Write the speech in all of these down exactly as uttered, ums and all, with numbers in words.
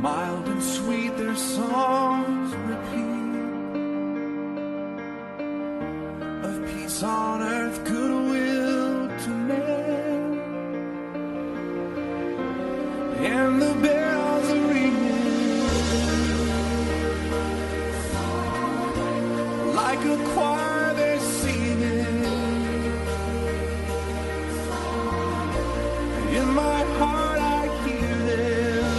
mild and sweet their songs repeat, of peace on earth, goodwill to men, and the bells are ringing like a choir they're singing. In my heart I hear them,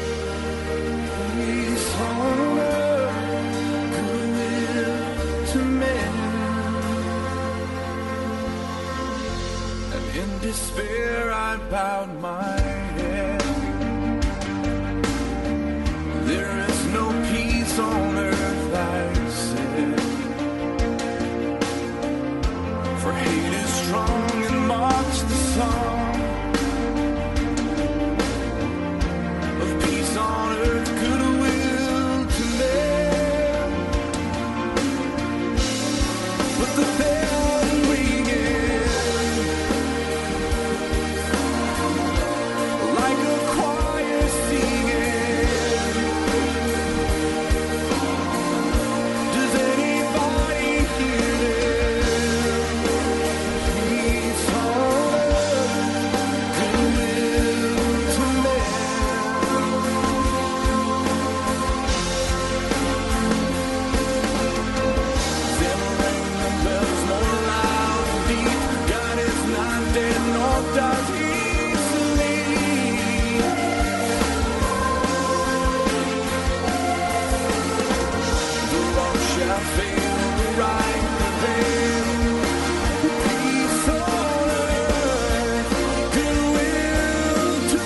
peace on earth, goodwill to men. And in despair I bowed my head. There is no peace on earth, I said, for hate is strong and mocks the song of peace on earth, goodwill to men. But the bells are ringing like a choir singing. Does anybody hear them? Peace on earth, goodwill to men. Then ring the bells more loud and deep. God is not dead, nor does he sleep. The wrong shall fail, the right prevail. Peace on earth, goodwill to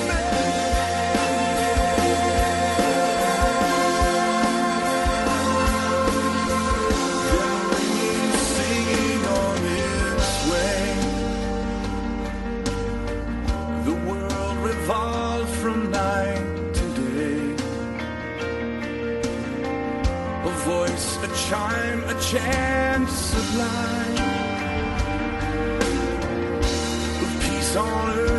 men. Singing on its way. The world revolves from night to day. A voice, a chime, a chant sublime of peace on earth,